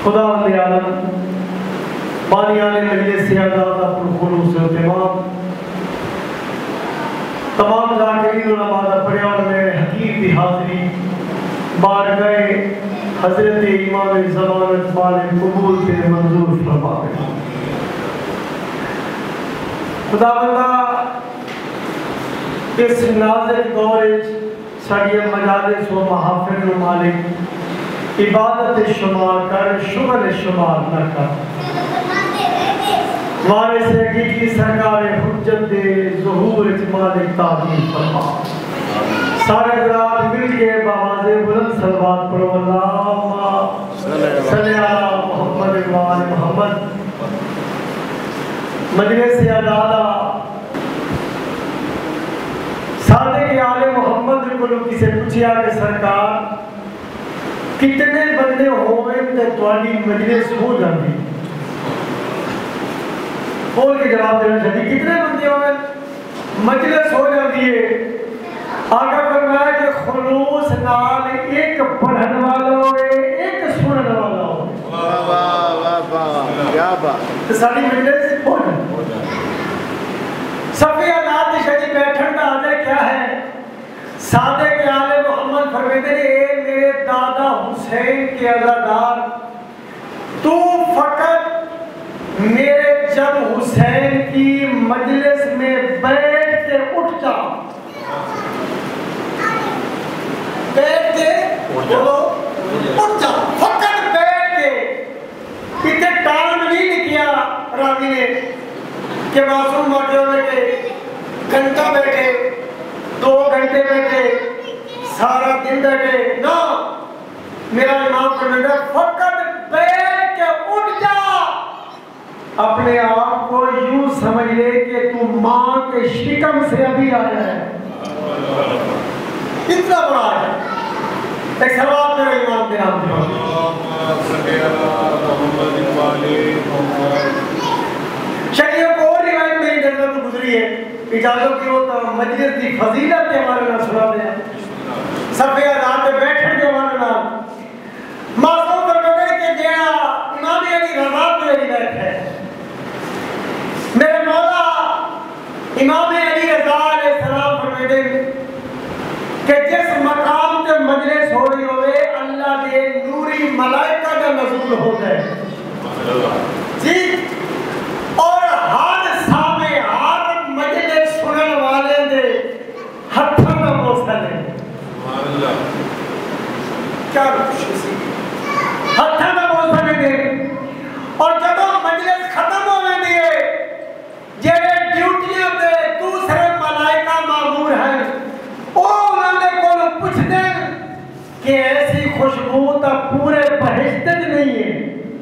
خدا وند عالم بانیان مجلس سے آزاد پرخلوص و تمام ذاکرین و نماز پڑھے اور میں حقیق کی حاضری بارگاہ حضرت امام زمانت مالک قبول کے منظور فرمائے. خدا بندہ اس نازک دور ساڑی مجالس و محافل و مالک عبادت شمار کر شغل شمار نہ کر وارث حقیقی سرکار حجت ظہور مالک تعظیم فرما. سارے حضرات مل کے بآواز بلند صلوات پڑھو اللہم صلی علی محمد و آل محمد. مجلس اعدادہ صادق آل محمد کو کسی پوچھیا کہ سرکار کتنے بندے ہوئے تے تواڈی مجلس ہو جاندی؟ بول کے جواب دینا چاہیے کتنے بندے ہوئے مجلس ہو جاتی ہے. آقا فرمایا کہ خلوص نال ایک پڑھن والا ہوئے ایک سنن والا ہوئے. واہ واہ واہ کیا بات. تو ساری مجلس ہو جاتی. صفی آزاد شریف بیٹھن کا عادت کیا ہے؟ صادق آل محمد فرمیتے ہیں اے میرے دادا حسین کے عزادار تو فقط میرے جب حسین کی مجلس میں بیٹھ کے اٹھ جا. بیٹھ کے اٹھ جا فقط بیٹھ کے. اتنے ٹائم نہیں کیا راوی نے کہ معصوم موقع ہوئے کہ گھنٹہ بیٹھے 2 گھنٹے بیٹھے سارا دن بیٹھے. نا میرا امام فرماتا ہے فقط بیٹھ کے اٹھ جا. اپنے آپ کو یوں سمجھ لے کہ تو ماں کے شکم سے ابھی آیا ہے. اتنا بڑا ہے. ایک سوال میرا امام کے نام شریعہ کو اور روایت میری نظر تو گزری ہے. اجازت کی وہ مجلس کی فضیلت کے ہمارے نام سنا دیں. صفحہ آزاد پہ بیٹھن کے ہمارے نام معصوم فرماتے کہ جہاں امام علی رضا تو میری بیٹھ ہے. میرے مولا امام علی رضا علیہ السلام فرماتے کہ جس مقام تے مجلس ہو رہی ہوئے اللہ دے نوری ملائکہ کا نزول ہو گئے جی. اور ہر سامنے ہر مجلس سنن والے دے ہتھاں دا موصل ہے. کیا خوشی سی ہتھاں دا موصل ہے. اور جب مجلس ختم ہو گئی ہے جڑے ڈیوٹیاں تے دوسرے ملائکہ مامور ہیں وہ انہوں نے کو پوچھ دیں کہ ایسی خوشبو تا پورے بہشت نہیں ہے.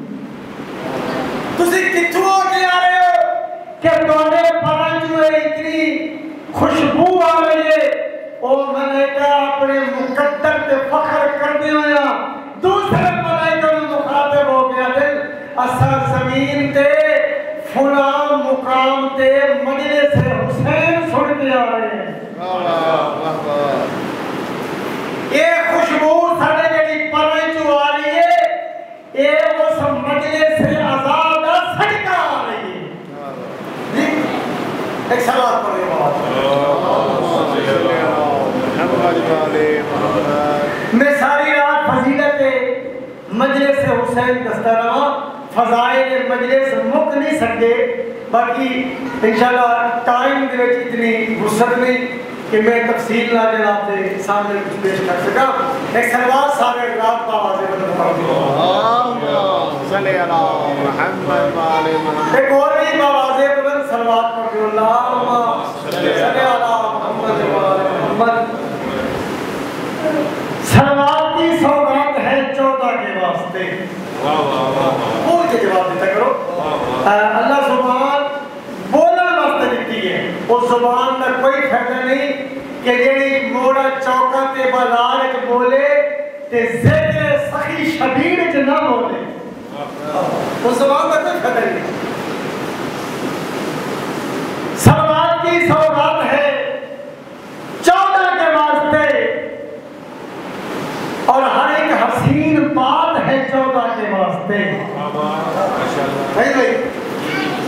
تسی کتھوں آ کے آ رہے ہو کہ توڑے پرانچوے اتنی خوشبو آ رہی ہے. او ملائکہ اپنے مقدر تے فخر کرنے ہویا دوسرے ملائکہ میں مخاطب ہو گیا دل اسا زمین تے فلاں مقام تے مجلس حسین سن کے آ رہے ہیں. یہ خوشبو ساڑھے جڑی پرانچو آ رہی ہے یہ اس مجلس سے آزاد صدقہ آ رہی ہے. ایک سوال پڑھے میں ساری رات فضیلت مجلس حسین دستہ رہا. فضائل مجلس مک نہیں سکتے باقی انشاءاللہ ٹائم دے وچ اتنی وسعت نہیں کہ میں تفصیل نہ جناب سے سامنے کچھ پیش کر سکا. ایک سلوات سارے رات کا آواز بلند پڑھتے ہیں اللہم صلی علی محمد و آل محمد. ایک اور بھی آواز بلند سلوات پڑھتے ہیں اللہم صلی علی محمد و آل محمد. سلوات کی سوگات ہے 14 کے واسطے. بول کے جواب دیتا کرو. اللہ زبان بولن واسطے دیتی ہے. اس زبان کا کوئی فائدہ نہیں کہ جیڑی موڑا چوکا تے بازار اچ بولے تے ذکر سخی شبیر اچ نہ بولے. اس زبان کا کوئی فائدہ نہیں. سلوات کی سوگات ہے 14 کے واسطے اور ہر ایک حسین بات ہے 14 کے واسطے.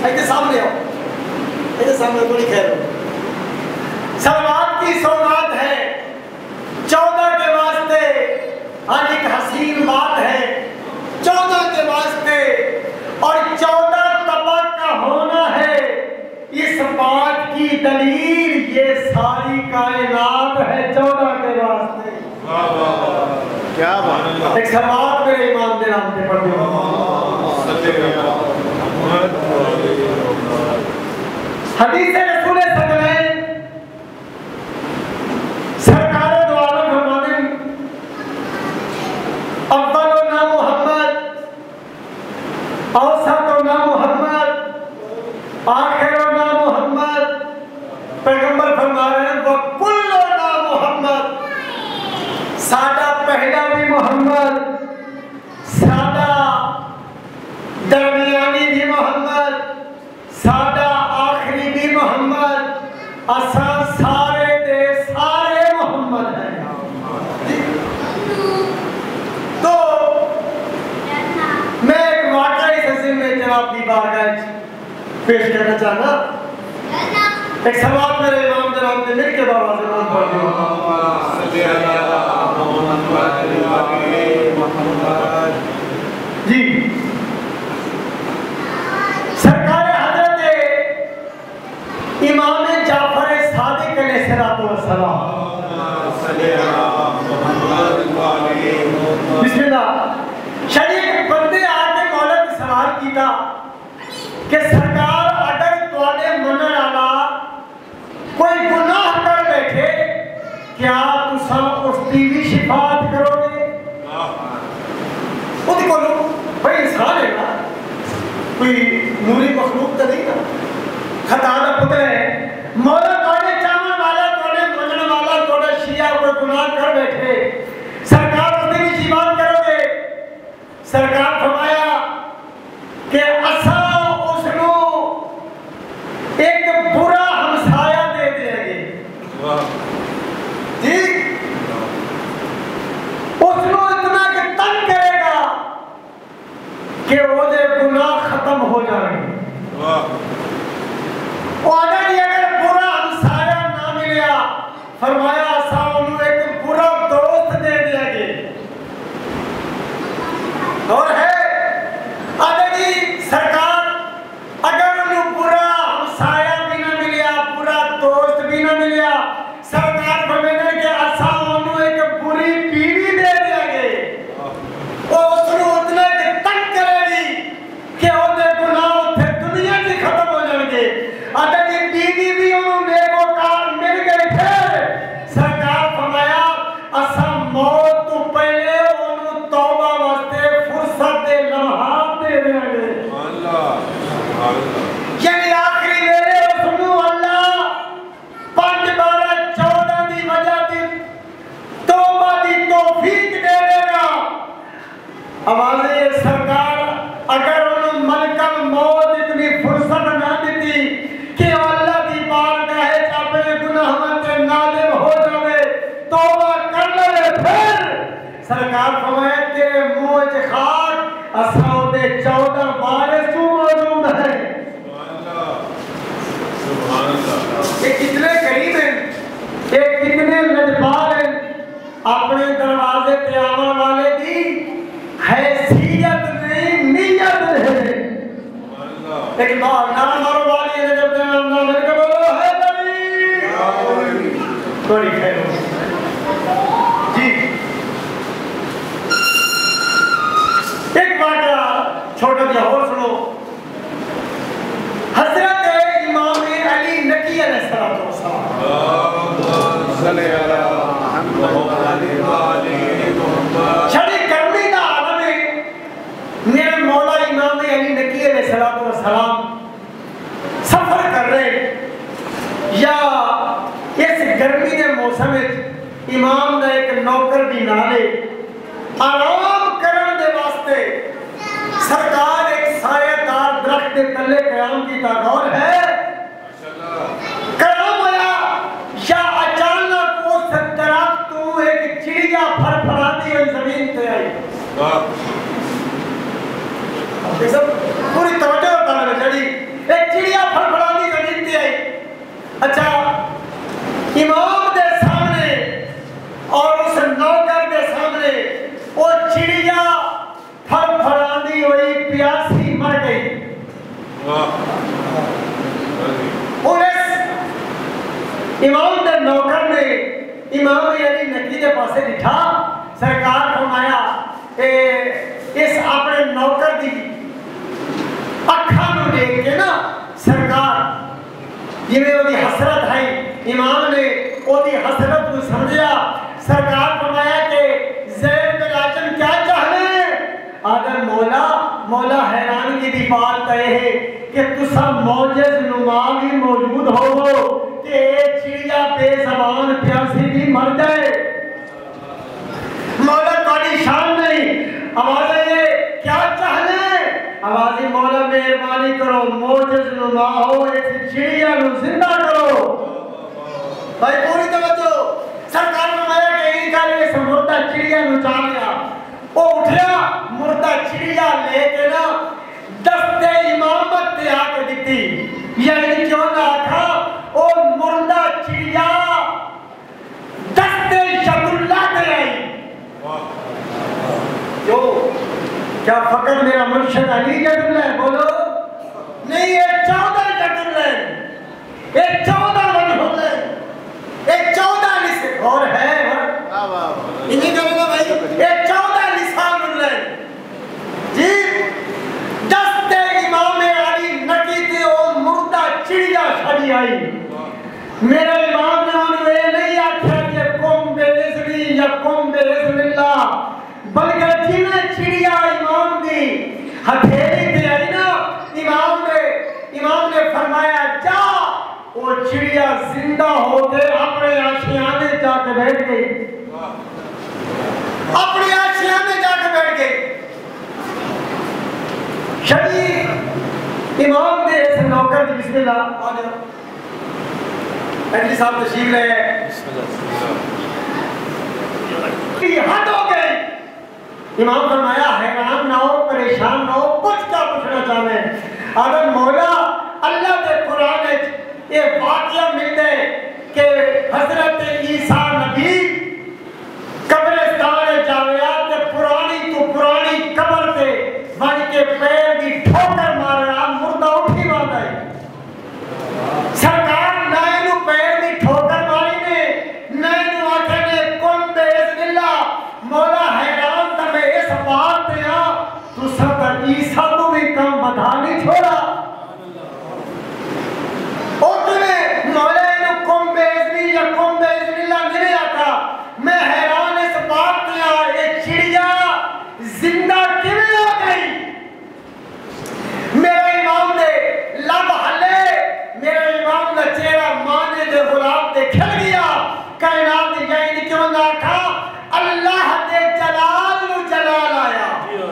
ایسے سامنے آؤ، ایسے سامنے بڑی خیر ہو. سلوات کی سوغات ہے 14 کے واسطے، آج ایک حسین بات ہے 14 کے واسطے، اور 14 طبق کا ہونا ہے. اس بات کی دلیل یہ ساری کائنات ہے 14 کے واسطے. کیا بات. ایک سلوات میرے امام دے نام پہ پڑھ دو. حدیث رسول ثقلین سرکار دو عالم فرماتے ہیں اولنا محمد، اوسطنا محمد، آخرنا محمد. پیغمبر فرما رہے ہیں وَكُلُّنَا محمد، سادہ پہلا بھی محمد، سادہ درمیانی بھی محمد، سادہ آخری بھی محمد، اساں سارے دے سارے محمد ہیں. تو میں ایک واقعی سلسلے میں جناب کی بارگاہ پیش کرنا چاہنا. ایک سوال میرے امام جناب نے مل کے بابا سے نام پڑھ جی. سرکار حضرت امام جعفر صادق علیہ السلام، بسم اللہ. شریف بندے آتے مولا کی سوال کیتا کہ سرکار اگر تواڈے منن والا کوئی گناہ کر بیٹھے کیا تساں اس دی بھی شفاعت کرو گے؟ وہ دیکھو بھائی انسان ہے نا، کوئی نوری مخلوق تو نہیں نا، خطا دا پتر ہے. مولا تواڈے چاہن والا، تواڈے منن والا، تواڈا شیعہ کوئی گناہ کر بیٹھے، سرکار اس دی بھی شفاعت کرو گے؟ سرکار فرمایا کہ اساں اس نو ایک برا ہمسایہ دے دیں گے. جی اس نو اتنا کہ تنگ کرے گا کہ وہ دے گناہ ختم ہو جائیں گے. وہ اگر برا ہمسایہ نہ ملیا، فرمایا اساں انہوں ایک برا دوست دے دیں گے. اور ہے ادبی سرکار اگر انہوں برا ہمسایہ بھی نہ ملیا، برا دوست بھی نہ ملیا، سرکار فرمائے کہ اساں انہوں ایک بری بیوی دے دیں گے. وہ اس کو اتنا کہ تنگ کرے گی کہ وہ دے گناہ پھر دنیا کی ختم ہو جائیں گے. ادبی بیوی بھی انہوں نیکوکار مل گئی پھر سرکار فرمایا اساں موت تو پہلے انہوں توبہ واسطے فرصت لمحات دے دیں گے. یعنی آخری ویلے سنو اللہ 5 12 14 دی وجہ دی توبہ دی توفیق دے دے گا. آوازیں سرکار اگر انہوں ملک الموت اتنی فرصت نہ دیتی کہ اللہ کی بارگاہ اپنے گناہوں سے نادم ہو جائے، توبہ کر لے، پھر سرکار فرمائے تیرے منہ وچ خاک اساں دے 14 وارث موجود ہیں. یہ کتنے قریب ہیں، یہ کتنے لجپال ہیں. اپنے دروازے پہ آنے والے دی حیثیت نہیں نیت ہے. ایک بار نعرہ مارو والی ہے جب نام مل کے بولو ہے بڑی بڑی خیر ہو جی. ایک واقعہ چھوٹا جا اور سنو. حضرت امام علی نقی علیہ السلام چھڑی کرنی دا عالم ہے. میرے مولا امام علی نقی علیہ السلام سفر کر رہے یا اس گرمی کے موسم میں امام دا ایک نوکر بھی نالے آرام کرن دے واسطے سرکار ایک سایہ دار درخت دے تلے قیام کی غور ہے. قیام ہوا یا اچانک اس درخت تو ایک چڑیا پھر پھراتی ہوئی زمین پہ آئی. پوری توجہ ہوتا ہے جڑی ایک امام دے نوکر نے امام علی نکی دے پاسے بٹھا سرکار فرمایا اس اپنے نوکر دی اکھاں نوں دیکھ کے نا سرکار جویں اودی حسرت ہے امام نے اودی حسرت کو سمجھیا سرکار فرمایا کہ زید بن عاصم کیا چاہنے آدم مولا حیرانگی دی بات ہے کہ تسا معجز نما بھی موجود ہو کہ چڑیا بے زبان پیاسی بھی مر جائے مولا تاری شان نہیں آواز ہے کیا چاہنے آواز مولا مہربانی کرو معجز نما ہو اس چڑیا نو زندہ کرو بھائی پوری توجہ سرکار فرمایا کہ ان کا لئے مردہ چڑیا نو چاہ لیا وہ اٹھیا مردہ چڑیا لے کے نا دست امامت تے آکے دیتی یعنی کیوں نہ آکھا او مردہ چڑیا دست شد اللہ تے آئی جو کیا فقط میرا مرشد علی جد اللہ بولو نہیں یہ 14 جد اللہ یہ 14 من ہو گئے یہ 14 لسے اور ہے انہی کرو گا بھائی یہ 14 لسان اللہ جی دست امام علی نکی تے او مردہ چڑیا چھڑی آئی میرے امام نے انہوں یہ نہیں آکھا کہ قم بِإِذْنِ یا قم بِإِذْنِ اللہ بلکہ جنہیں چڑیا امام دی ہتھیلی تے آئی نا امام نے فرمایا جا وہ چڑیا زندہ ہو کے اپنے آشیانے جا کے بیٹھ گئی اپنے آشیانے جا کے بیٹھ گئی شریف امام دے اس نوکر دی بسم اللہ ایڈلی صاحب تشریف لے یہ حد ہو گئی امام فرمایا حیران نہ ہو پریشان نہ ہو کچھ کیا پوچھنا چاہنے اگر مولا اللہ دے قرآن یہ واقعہ مل دے کہ حضرت عیسیٰ نبی قبرستان جاویات پرانی تو پرانی قبر تے بن کے پیر دی ٹھوکر مارا مردہ اٹھی بات آئی سرکار نائے نو پیر دی ٹھوکر ماری نے نائے نو آکھے نے کن بِإِذْنِ اللہ مولا حیران تمہیں اس بات دیا تو سر عیسیٰ تو بھی کم بدھا نہیں چھوڑا اور تمہیں مولا نو کن بِإِذْنِ یا کن بِإِذْنِ اللہ نہیں آتا میں حیران اس بات دیا یہ چڑیا زندہ کیویں ہو گئی میرے امام نے لب ہلے میرے امام نے چہرہ مانے دے غلاب دے کھل گیا کائنات دی جائیں کیوں نہ تھا اللہ دے جلال نو جلال آیا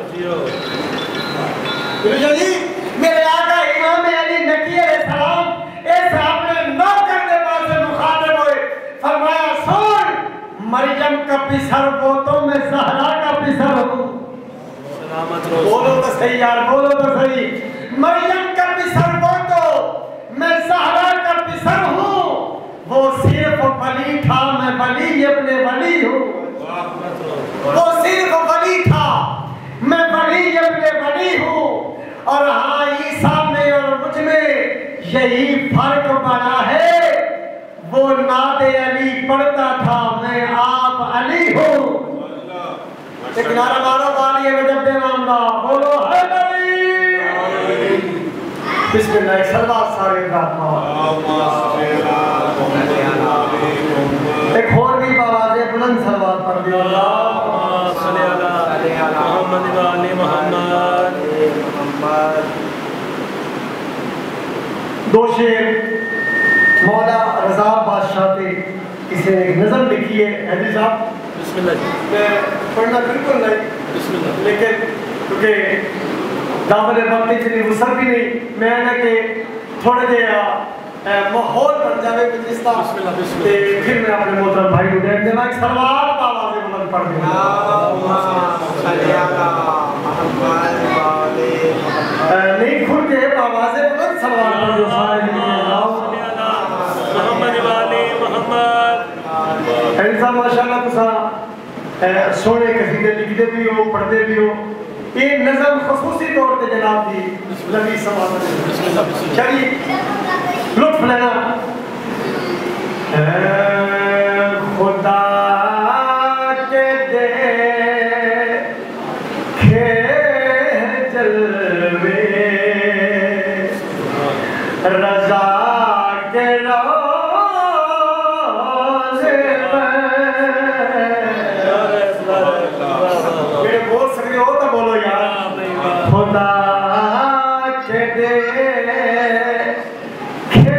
میرے آقا امام علی نکی علیہ السلام اس اپنے نوکر دے پاس مخاطب ہوئے فرمایا سن مریم کا پسر وہ تو میں زہرا کا پسر ہوں بولو تو صحیح یار بولو تو صحیح مریم کا پسر وہ تو میں زہرا کا پسر ہوں وہ صرف ولی تھا میں ولی ابن ولی ہوں وہ صرف ولی تھا میں ولی ابن ولی ہوں اور ہاں عیسیٰ میں اور مجھ میں یہی فرق بنا ہے وہ نعت علی پڑھتا تھا میں آپ علی ہوں ایک نعرہ مارو بالی ہے جب دے نام دا بولو حیدری بسم اللہ ایک سلوات سارے ایک اور بھی بآوازِ بلند سلوات پڑھ دیو اللہ صلی اللہ محمد و آل محمد دو شعر مولا رضا بادشاہ تے کسی نے ایک نظم لکھی ہے حیدری صاحب بسم اللہ میں پڑھنا بالکل نہیں بسم اللہ لیکن کیونکہ دامن وقت اتنی وسعت بھی نہیں میں نے کہ تھوڑے دیر ماحول بن جاوے مجلس کا پھر میں اپنے محترم بھائی کو دیکھ دینا ایک سلوات آواز بلند پڑھ دوں نہیں کھل کے آواز بلند سلوات پڑھ دوں محمد والے محمد ایسا ماشاءاللہ تسا سونے قصیدے لکھتے بھی ہو پڑھتے بھی ہو یہ نظم خصوصی طور پہ جناب دی نبی سماعت چلیے لطف لینا خدا کے دیکھے جلوے رضا کے روزے پر میرے بول سکتے ہو تو بولو یار خدا کے دیکھے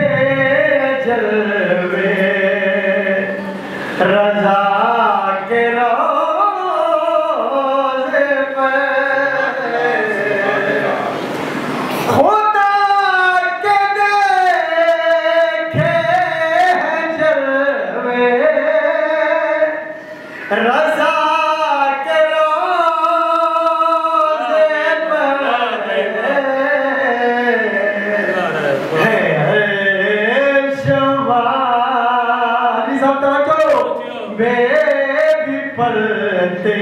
جلوے رضا کے روزے پر خدا کے دیکھے جلوے رضا کے روزے پر ہے شمالی سب توجہ بے بھی پرتے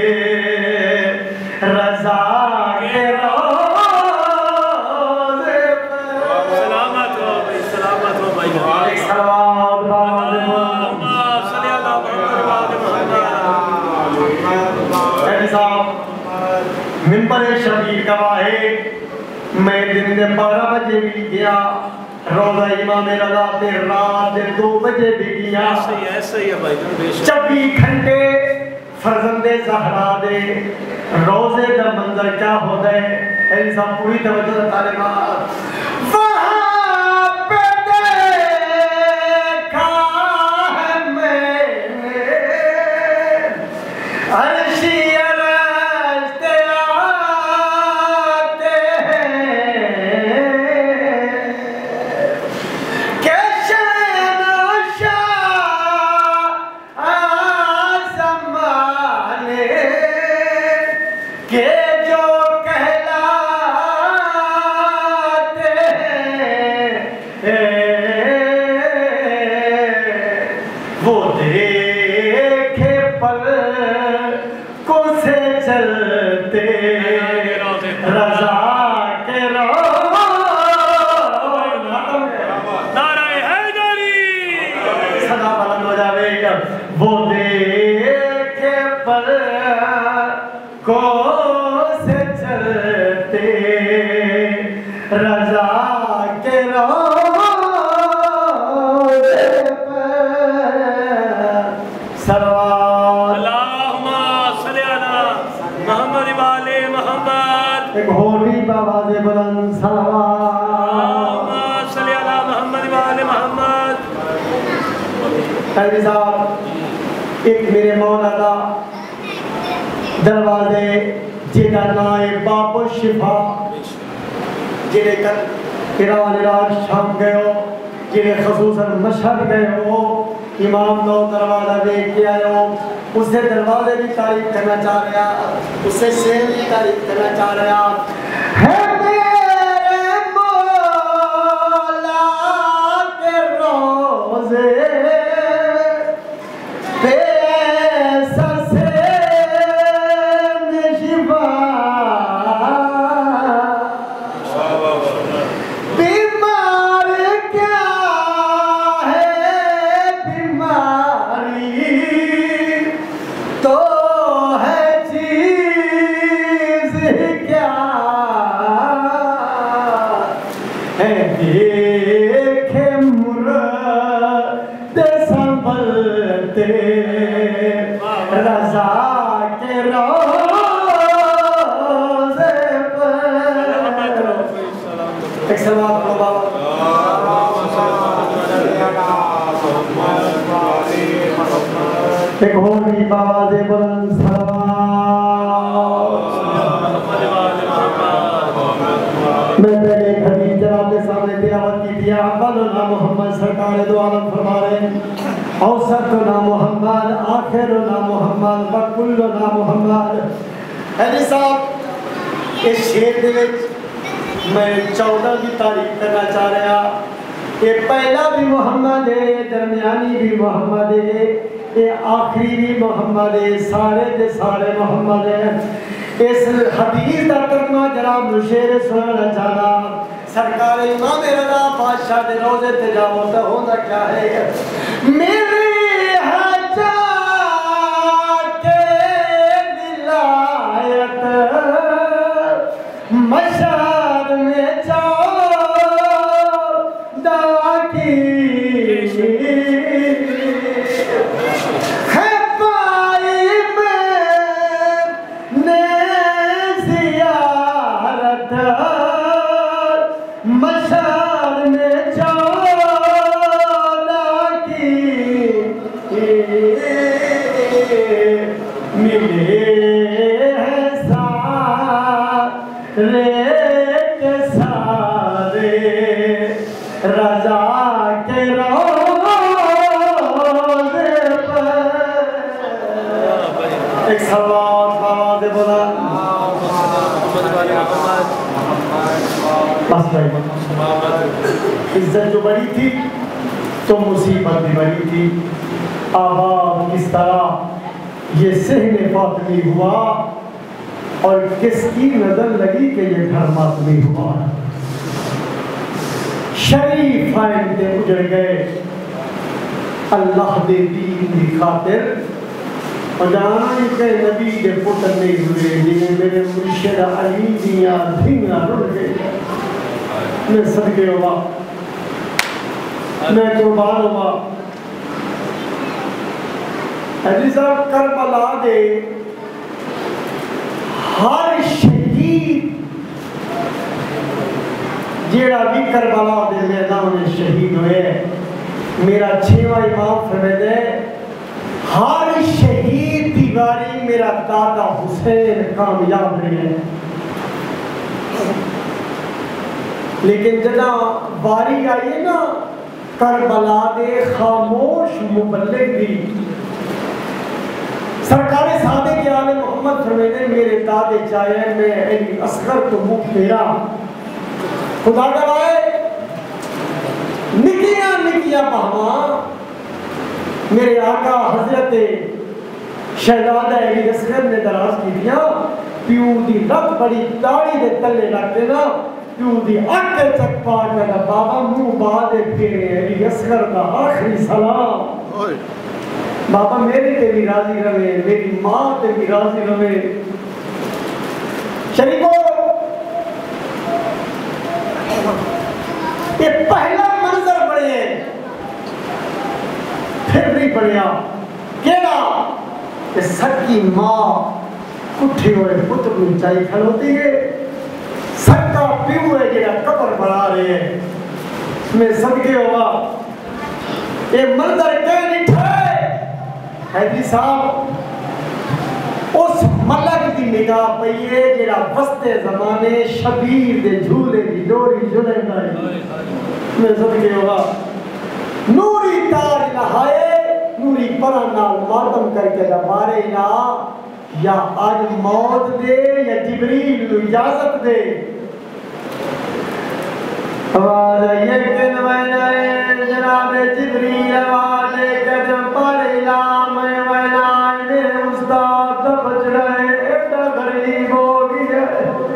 رضا کے روزے پر سلامت ہو بھائی، سلامت ہو بھائی جان۔ سلام اللہم صلی اللہ علیہ صاحب منبر شبیر گواہ ہے میں دن دے 12 بجے بھی گیا روزہ امام رضا تے رات دے 2 بجے بھی گیا ایسے ہی ہے بھائی جان، بے شک 24 گھنٹے فرزند زہرا دے روزے دا منظر کیا ہوتا ہے صاحب پوری توجہ سے تعلیمات وہاں پہ دیکھا ہے میں نے عرشی رشتے آتے ہیں کہ شہنشاہ آسمانے کہ جو کہلاتے ہیں وہ دیکھے پل کو سے چلتے رضا کے نعرہ حیدری صدا بلند ہو جاوے وہ دیکھے پل کو سے چلتے رضا کے روزے پر سلوات اللہم صلی اللہ محمد وآل محمد ایک ہوری باواز بلند سلوات اللہم صلی اللہ محمد وآل محمد۔ قیدی صاحب ایک میرے مولا دا دروازے جنہ نائے باب الشفا جنہیں کل ایران عراق شام گئے ہو جنہیں خصوصاً مشہد گئے ہو امام نو دروازہ دیکھ کے آئے ہو اس سے دروازے بھی تعریف کرنا چاہ رہا اس سے شیر بھی تعریف کرنا چاہ رہا ہے میرے مولا کے روزے پیسہ سے نشبہ بیمار کیا ہے بیماری تو ہے چیز کیا ہے دیکھے مرد سنبھلتے رضا کے روزے پر ایک سلام کرو بابا ایک اور بھی باواز بلند سلوات میں پہلے ایک حدیث جناب کے سامنے تلاوت کی تھی اولنا محمد سرکار دو عالم فرما رہے ہیں اوسطنا محمد آخرنا محمد وکلنا محمد حدیث صاحب اس شیر دے وچ میں 14 کی تعریف کرنا چاہ رہا یہ پہلا بھی محمد ہے درمیانی بھی محمد ہے یہ آخری بھی محمد ہے سارے دے سارے محمد ہیں اس حدیث کا ترجمہ جناب نشیر سنانا چاہنا سرکار امام رضا بادشاہ دے روزے تے جاؤ تو ہوتا کیا ہے میری حجات کے ولایت مشہد میں جاؤ داکی ہے پائی میں زیارت مشہد میں جانا کی ملے ہیں سارے کے سارے رضا کے روزے پر ایک سوال آواز بولا بس بھائی عزت جو بڑی تھی تو مصیبت بھی بڑی تھی آباد کس طرح یہ صحن فاطمی ہوا اور کس کی نظر لگی کہ یہ گھر ماتمی ہوا شریف آئین دے اجڑ گئے اللہ دے دین کی خاطر اور جانائی کہ نبی دے پتر نہیں ہوئے جنہیں میرے مرشد علی دیاں دھیاں رڑ گئے میں صدقے ہوا میں قربان ہوا علی صاحب کربلا دے ہر شہید جیڑا بھی کربلا دے میدان میں شہید ہوئے میرا چھواں امام فرمائے ہر شہید دیواری میرا دادا حسین کامیاب رہے ہیں لیکن جنا باری آئیے نا کربلا دے خاموش مبلغ دی سرکار صادق آل محمد فرمینے میرے دادے چاہے میں علی اصغر تو منہ پھیرا خدا گوائے نکیاں پہما میرے آقا حضرت شہزادہ علی اصغر نے دراز کی دیا پیو دی رب بڑی داڑھی دے تلے رکھ دینا پیو دی اکے چک پاک دینا بابا منہ بادے پھیرے علی اصغر کا آخری سلام بابا میری تے بھی راضی رہے میری ماں تے بھی راضی رہے شریفو یہ پہلا منظر بڑھے پھر بھی بڑھیا کیڑا کہ سکی ماں کٹھے ہوئے پتر نچائی کھلوتی ہے سکا پیو ہے جیڑا قبر بڑھا رہے ہیں میں صدقے ہوا یہ منظر کہیں نہیں ٹھائے حیدری صاحب اس ملک دی نگاہ پئیے جیڑا وسط زمانے شبیر دے جھولے دی ڈوری جھولے گئے میں صدقے ہوا نوری تاج نہائے نوری پران نال ماتم کر کے دبارے نا یا آج موت دے یا جبریل نو اجازت دے آواز یکن وینائے جناب جبریل آواز قدم پر علام وینائے میرے استاد بچ رہے ایڈا غریب ہو گیا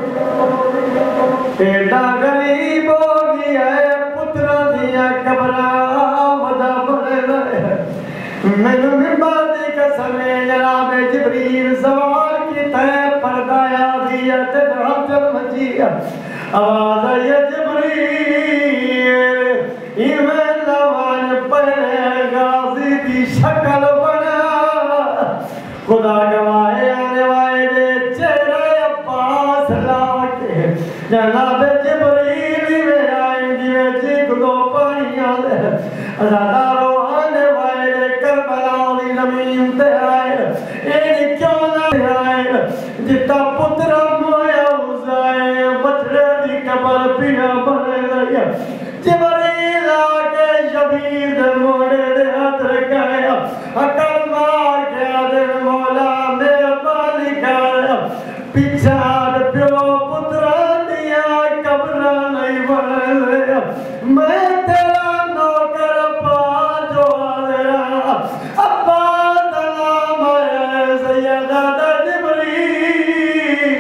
ایڈا غریب ہو گیا پترہ دیا کبرہ ودا بڑھ رہے میں نے ممبادی قسم جناب جبریل سوال کی تے پردایا دیا تے حجر مجیہ آواز ہے جبریل ایمان لوان پہلے غازی دی شکل بنا خدا گواہے آنے والے چہرہ عباس لاکے جناب جبریل میں آئیں گے جگ دو پانیاں دے ازادارو آنے والے کربلا دی زمین تے آئے اینی کیوں نہ آئے جتا پتر مویا ہوزائے بچڑے دی قبر پیا بنے گیا جبریل آکے شبیر دے موڑے دے ہاتھ رکھایا عقل مار کے آدھے مولا میرے پالی کھایا پیچھار پیو پتران دیا قبرہ نہیں بنے لیا میں تیرا نوکر پاجو آدھرا ابا دلام ہے سیدہ جبریل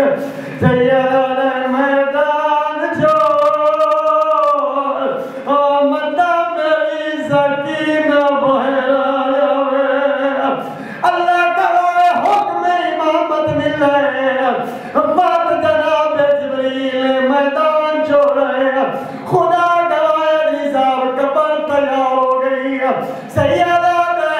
سیدہ میدان چھوڑ آمدہ میری سکینہ بہرا جاوے اللہ گواہ حکم امامت ملے بات جناب جبریل میدان چھوڑے خدا گواہ نظام قبر تیار ہو گئی سیدہ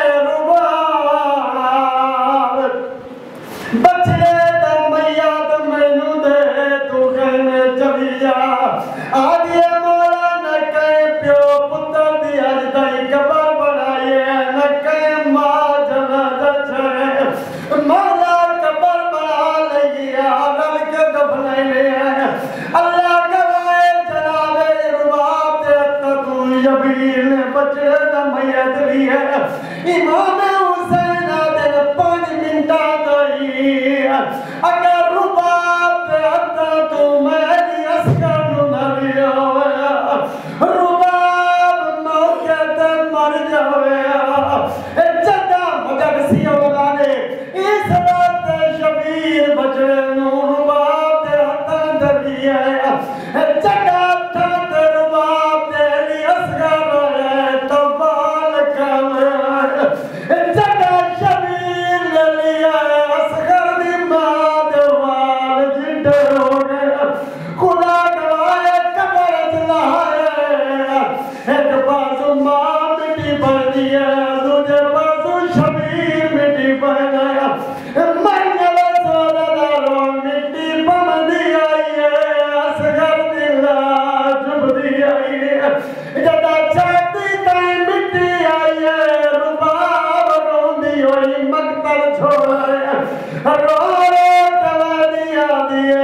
بچے دا میاد مینوں دے تو خیمے چلی جا آدھے مولا نہ کہیں پیو پتر دی اج تائی قبر بنائیے نہ کہیں ماں جنازہ چھڑے مولا قبر بنا لگیا رل کے دفنے لے اللہ گواہ جناب رباب دے تو یبیر نے بچے دا میاد لی ہے امام حسین دن 5 منٹا اگر رباب پہ اتا تو میری اسکر نہ لیا رباب موقع تے مر جاوے جدہ مجھے کسی اولا نے اس رات شبیر بچے نو رباب تے اتا در دیا جدہ تھا تے رباب تے لی اسکر تو بال کامے جدہ شبیر لے لیا خدا گواہ قبر جلائے ایک بازو ماں مٹی بن دیا دوجہ بازو شبیر مٹی بن آیا مرنے وزولہ داروں مٹی بن دیا اصغر دلہ جب دیا جدہ چاہتی تائیں مٹی آئی رباب رون دی ہوئی مقتل چھوڑے رو کلا دیا دیا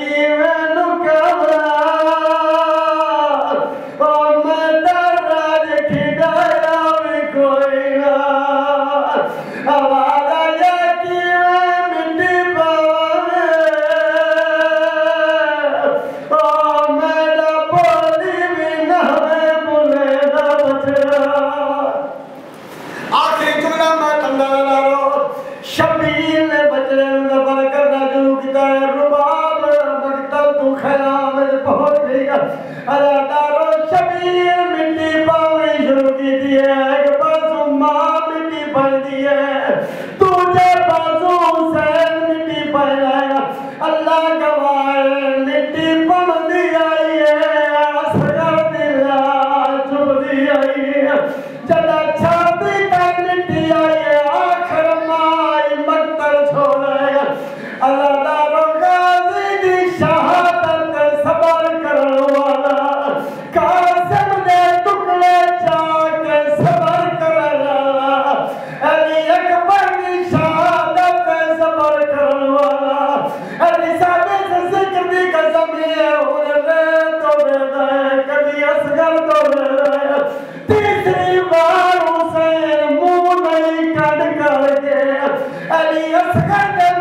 شبیر نے بچڑے نظر کرنا شروع کیا ہے رباب مقتل تو خیام پہنچ گئی اللہ دارو شبیر مٹی پاوی شروع کی دی ہے ایک بازو ماں مٹی پڑ دی ہے تجھے بازو حسین مٹی پڑ آیا اللہ گواہ مٹی پڑ دی آئی ہے اصغر دلہ چھپ دی آئی ہے جدہ چھاتی تک مٹی آئی ہے آخر مائی مقتل چھوڑے اللہ دارو غازی دی شہادت صبر کرنے والا قاسم دے ٹکڑے چاک صبر کرنے والا علی اکبر دی شہادت صبر کرنے والا علی صاحب سے ذکر دی قسم ہے ہونے تو بے دائے کبھی اصغر تو بے دائے تیسری بار حسین منہ نہیں کٹ کر کے علی اصغر دے